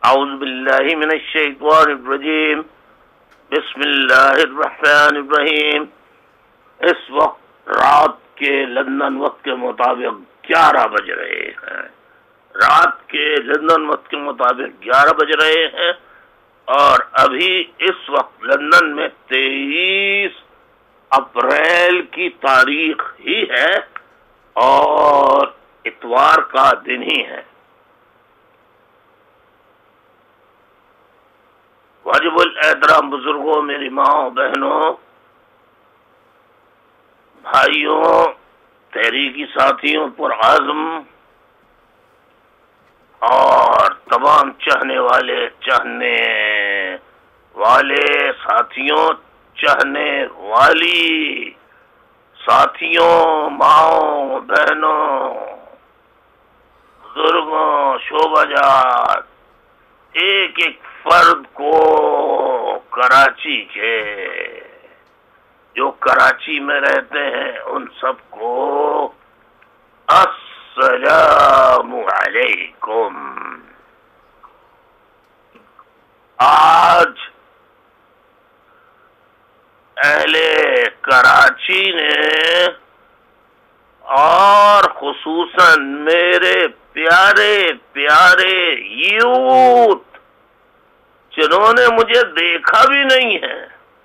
اعوذ باللہ من الشیطان الرجیم، بسم اللہ الرحمن الرحیم۔ اس وقت رات کے لندن وقت کے مطابق 11 بج رہے ہیں، رات کے لندن وقت کے مطابق 11 بج رہے ہیں، اور ابھی اس وقت لندن میں 23 اپریل کی تاریخ ہی ہے اور اتوار کا دن ہی ہے۔ واجب الاحترام بزرگوں، میری ماں بہنوں، بھائیوں، تحریکی ساتھیوں پر عزم اور تمام چاہنے والے ساتھیوں، چاہنے والی ساتھیوں، ماؤں، بہنوں، بزرگوں، شعبہ جات، ایک ایک فرد کو، کراچی کے جو کراچی میں رہتے ہیں ان سب کو السلام علیکم۔ آج اہل کراچی نے اور خصوصاً میرے پیارے پیارے یوتھ جنہوں نے مجھے دیکھا بھی نہیں ہے،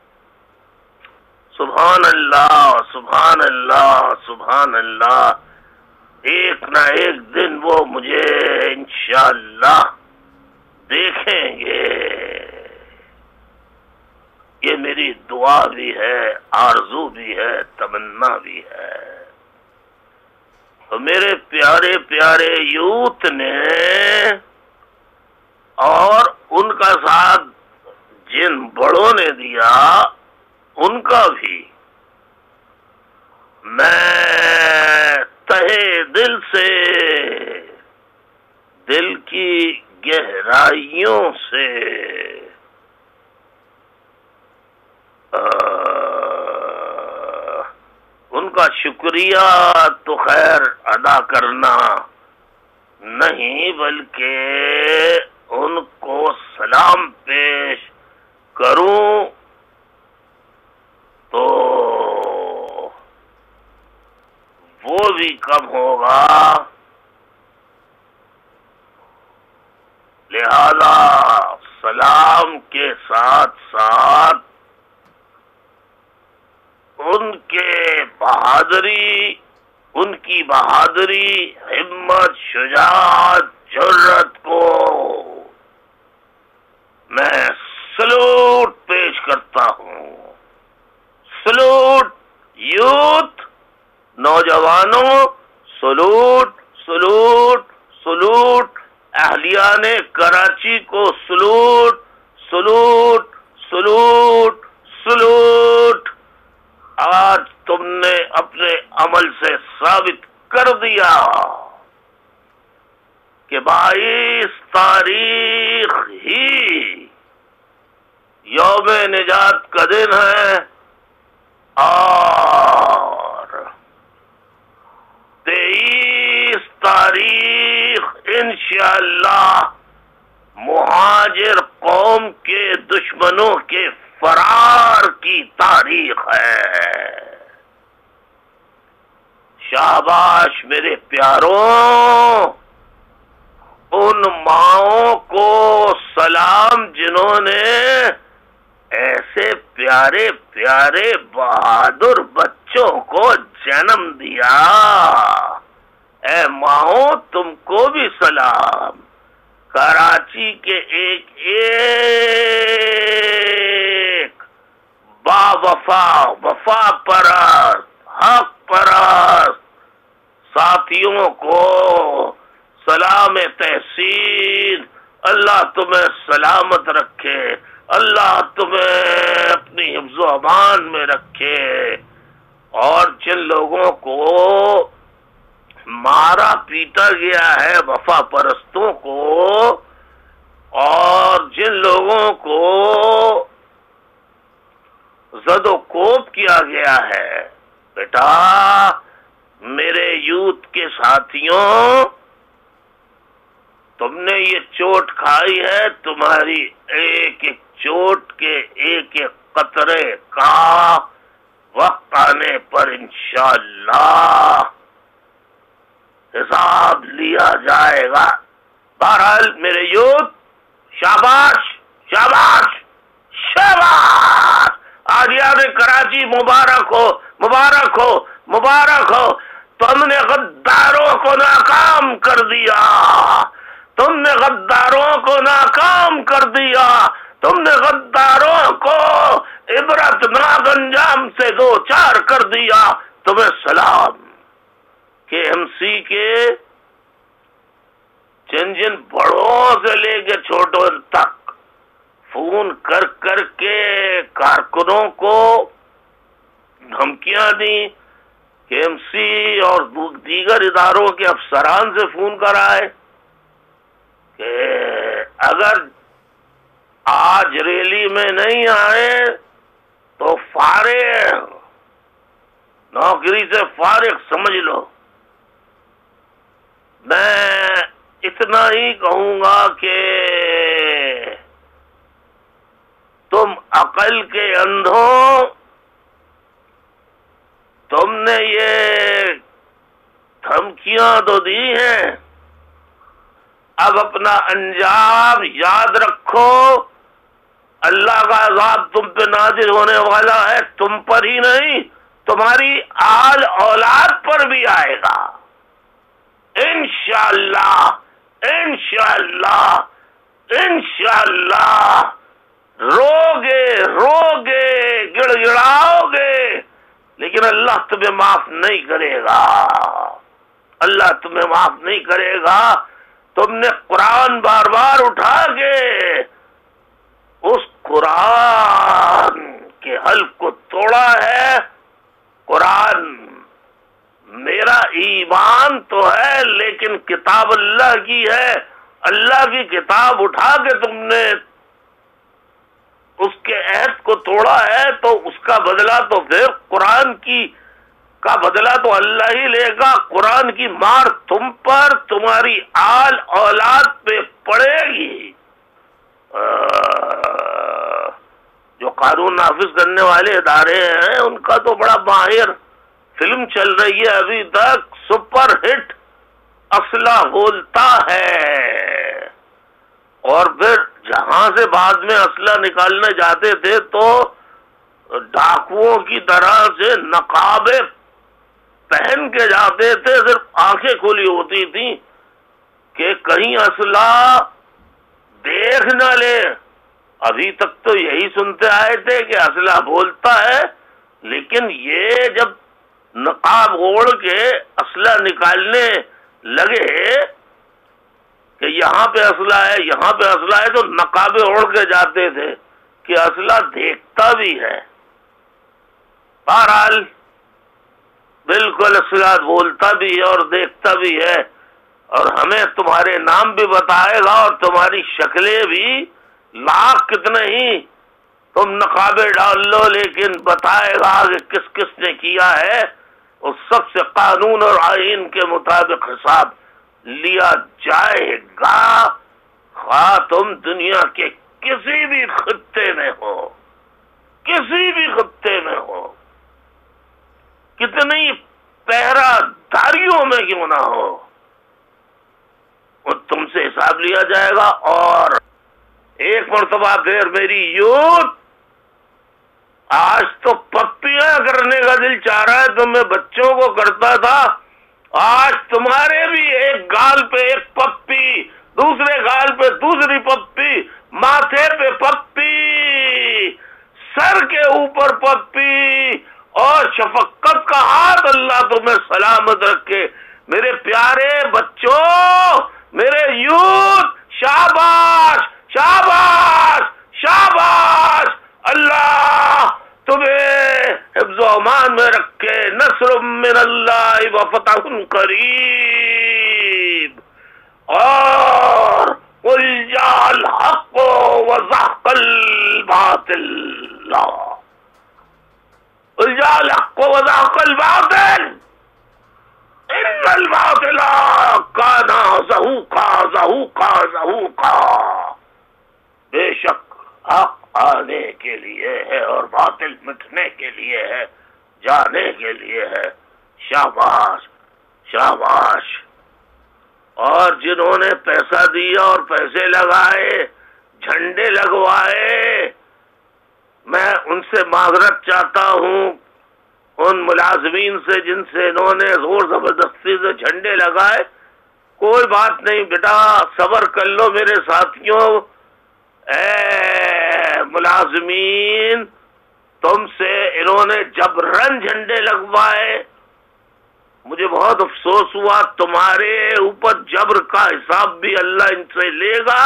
سبحان اللہ سبحان اللہ سبحان اللہ، ایک نہ ایک دن وہ مجھے انشاءاللہ دیکھیں گے، یہ میری دعا بھی ہے، آرزو بھی ہے، تمنا بھی ہے۔ تو میرے پیارے پیارے یوتھ نے اور ان کا ساتھ جن بڑوں نے دیا ان کا بھی میں تہے دل سے، دل کی گہرائیوں سے ان کا شکریہ تو خیر ادا کرنا نہیں بلکہ ان کو سلام پیش کروں تو وہ بھی کم ہوگا، لہذا سلام کے ساتھ ساتھ ان کی بہادری، ہمت، شجاعت، جرأت کو میں سلوٹ پیش کرتا ہوں۔ سلوٹ یوتھ، نوجوانوں، سلوٹ سلوٹ سلوٹ، اہلیان کراچی کو سلوٹ سلوٹ سلوٹ سلوٹ۔ آج تم نے اپنے عمل سے ثابت کر دیا کہ 22 تاریخ ہی یوم نجات کا دن ہے، اور 23 تاریخ انشاءاللہ مہاجر قوم کے دشمنوں کے فرار کی تاریخ ہے۔ شاباش میرے پیاروں، ان ماؤں کو سلام جنہوں نے ایسے پیارے پیارے بہادر بچوں کو جنم دیا۔ اے ماؤں، تم کو بھی سلام۔ کراچی کے ایک با وفا پرست، حق پرست ساتھیوں کو سلام تحسین۔ اللہ تمہیں سلامت رکھے، اللہ تمہیں اپنی حفظ و امان میں رکھے، اور جن لوگوں کو مارا پیٹا گیا ہے، وفا پرستوں کو، اور جن لوگوں کو زد و کوب کیا گیا ہے، بیٹا میرے یوتھ کے ساتھیوں، تم نے یہ چوٹ کھائی ہے، تمہاری ایک ایک چوٹ کے ایک ایک قطرے کا وقت آنے پر انشاءاللہ حساب لیا جائے گا۔ بہرحال میرے یوتھ، شاباش شاباش شاباش، آدیان کراچی مبارک ہو مبارک ہو مبارک ہو، تم نے غداروں کو ناکام کر دیا، تم نے غداروں کو ناکام کر دیا، تم نے غداروں کو عبرتناک انجام سے دو چار کر دیا۔ تمہیں سلام کہ ایم سی کے جن جن بڑوں سے لے کے چھوٹوں تک فون کر کر کے کارکنوں کو دھمکیاں دی، کہ ایم سی اور دیگر اداروں کے افسران سے فون کرائے کہ اگر آج ریلی میں نہیں آئے تو فارغ، نوکری سے فارغ سمجھ لو۔ میں اتنا ہی کہوں گا کہ تم عقل کے اندھوں، تم نے یہ دھمکیاں تو دی ہیں، اب اپنا انجام یاد رکھو، اللہ کا عذاب تم پہ نازل ہونے والا ہے، تم پر ہی نہیں تمہاری آل اولاد پر بھی آئے گا انشاءاللہ انشاءاللہ انشاءاللہ۔ روگے روگے گڑ گڑاؤ گے لیکن اللہ تمہیں معاف نہیں کرے گا، اللہ تمہیں معاف نہیں کرے گا۔ تم نے قرآن بار بار اٹھا کے اس قرآن کے حلق کو توڑا ہے۔ قرآن میرا ایمان تو ہے لیکن کتاب اللہ کی ہے، اللہ کی کتاب اٹھا کے تم نے اس کے عہد کو توڑا ہے تو اس کا بدلہ تو پھر قرآن کی کا بدلہ تو اللہ ہی لے گا۔ قرآن کی مار تم پر، تمہاری آل اولاد پہ پڑے گی۔ جو قانون نافذ کرنے والے ادارے ہیں ان کا تو بڑا ماہر فلم چل رہی ہے ابھی تک، سپر ہٹ اسلحہ بولتا ہے، اور پھر جہاں سے بعد میں اسلحہ نکالنے جاتے تھے تو ڈاکوؤں کی طرح سے نقابیں پہن کے جاتے تھے، صرف آنکھیں کھلی ہوتی تھیں کہ کہیں اسلحہ دیکھ نہ لے۔ ابھی تک تو یہی سنتے آئے تھے کہ اسلحہ بولتا ہے، لیکن یہ جب نقاب اوڑھ کے اسلحہ نکالنے لگے کہ یہاں پہ اسلحہ ہے یہاں پہ اسلحہ ہے، تو نقابیں اوڑھ کے جاتے تھے کہ اسلحہ دیکھتا بھی ہے۔ بہرحال بالکل اسلحہ بولتا بھی ہے اور دیکھتا بھی ہے، اور ہمیں تمہارے نام بھی بتائے گا اور تمہاری شکلیں بھی، لاکھ کتنے ہی تم نقابیں ڈال لو لیکن بتائے گا کہ کس کس نے کیا ہے، اس سب سے قانون اور آئین کے مطابق حساب لیا جائے گا، خواہ تم دنیا کے کسی بھی خطے میں ہو، کسی بھی خطے میں ہو، کتنی پہرا داریوں میں کیوں نہ ہو، وہ تم سے حساب لیا جائے گا۔ اور ایک مرتبہ پھر میری یوتھ، آج تو پپیاں کرنے کا دل چاہ رہا ہے تو میں بچوں کو کرتا تھا، آج تمہارے بھی ایک گال پہ ایک پپی، دوسرے گال پہ دوسری پپی، ماتھے پہ پپی، سر کے اوپر پپی، اور شفقت کا ہاتھ اللہ تمہیں سلامت رکھے۔ میرے پیارے بچوں، میرے یوتھ، شاباش شاباش شاباش، اللہ تمہیں حفظ و امان میں رکھے، نصر من اللہ و فتح قریب، اور قل جاء الحق وزهق الباطل، قل جاء الحق وزهق الباطل ان الباطل كان زهوقا زہوقا زہوقا، بے شک حق آنے کے لیے ہے اور باطل مٹنے کے لیے ہے، جانے کے لیے ہے۔ شاباش شاباش۔ اور جنہوں نے پیسہ دیا اور پیسے لگائے، جھنڈے لگوائے، میں ان سے معذرت چاہتا ہوں، ان ملازمین سے جن سے انہوں نے زور زبردستی سے جھنڈے لگائے۔ کوئی بات نہیں بیٹا، صبر کر لو میرے ساتھیوں۔ اے ملازمین، تم سے انہوں نے جبرن جھنڈے لگوائے، مجھے بہت افسوس ہوا، تمہارے اوپر جبر کا حساب بھی اللہ ان سے لے گا۔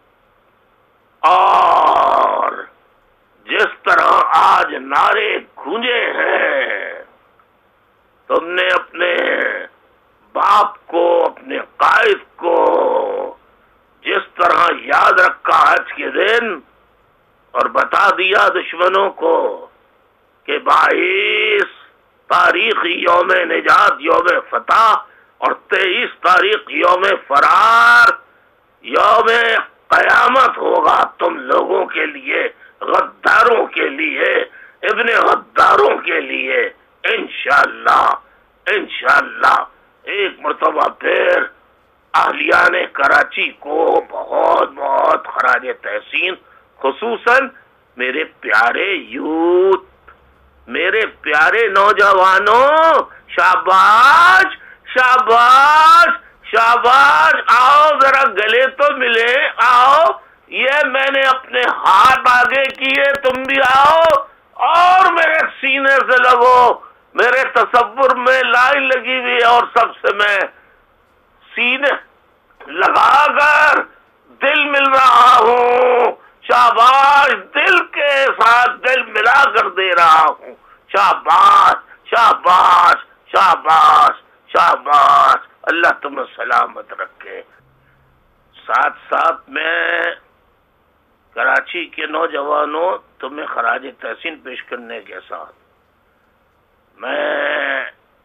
اور جس طرح آج نعرے گونجے ہیں، تم نے اپنے باپ کو، اپنے قائد کو جس طرح یاد رکھا آج کے دن، اور بتا دیا دشمنوں کو کہ 22 تاریخ یوم نجات، یوم فتح، اور 23 تاریخ یوم فرار، یوم قیامت ہوگا تم لوگوں کے لیے، غداروں کے لیے، ابن غداروں کے لیے، انشاءاللہ انشاءاللہ۔ ایک مرتبہ پھر اہلیان کراچی کو بہت بہت خراج تحسین، خصوصاً میرے پیارے یوتھ، میرے پیارے نوجوانوں، شاباش شاباش شاباش، آؤ ذرا گلے تو ملے، آؤ، یہ میں نے اپنے ہاتھ آگے کیے، تم بھی آؤ اور میرے سینے سے لگو۔ میرے تصور میں لائن لگی ہوئی، اور سب سے میں سینے لگا کر دل مل رہا ہوں۔ شاباش، دل کے ساتھ دل ملا کر دے رہا ہوں۔ شاباش شاباش شاباش شاباش، اللہ تمہیں سلامت رکھے۔ ساتھ ساتھ میں کراچی کے نوجوانوں، تمہیں خراج تحسین پیش کرنے کے ساتھ میں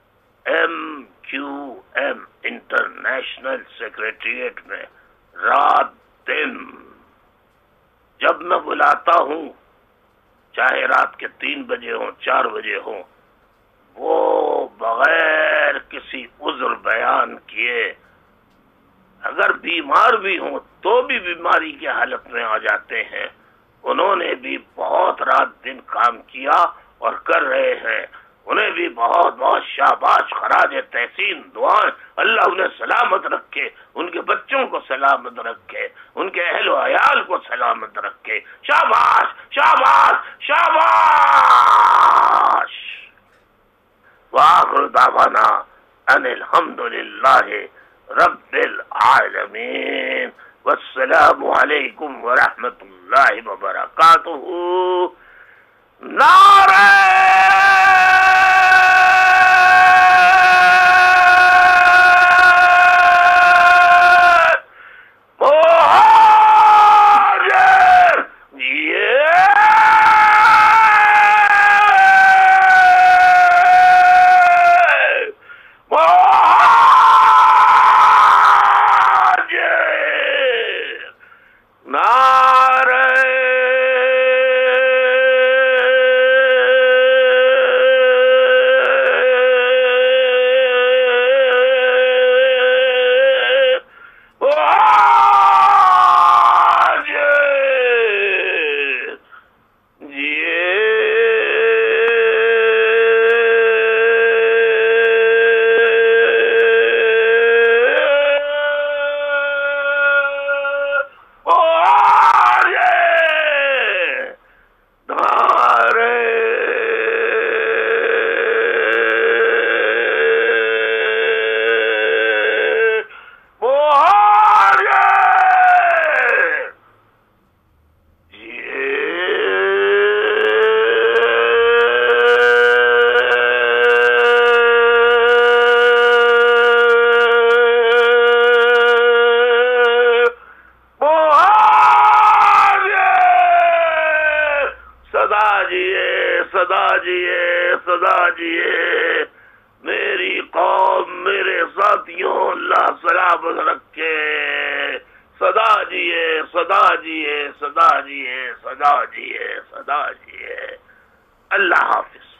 MQM انٹرنیشنل سیکریٹریٹ میں رات دن جب میں بلاتا ہوں، چاہے رات کے 3 بجے ہوں، 4 بجے ہوں، وہ بغیر کسی عذر بیان کیے، اگر بیمار بھی ہوں تو بھی بیماری کی حالت میں آ جاتے ہیں۔ انہوں نے بھی بہت رات دن کام کیا اور کر رہے ہیں، انہیں بھی بہت بہت شاباش، خراج تحسین، دعائیں، اللہ انہیں سلامت رکھے، ان کے بچوں کو سلامت رکھے، ان کے اہل و عیال کو سلامت رکھے۔ شاباش شاباش شاباش۔ وآخر دعوانا ان الحمدللہ رب العالمین، والسلام علیکم ورحمۃ اللہ وبرکاتہ۔ نعرہ صدا جیے، میری قوم، میرے ساتھیوں، اللہ سلامت رکھے۔ جیے سدا جیے سدا جیے سدا جیے سدا جیے. اللہ حافظ.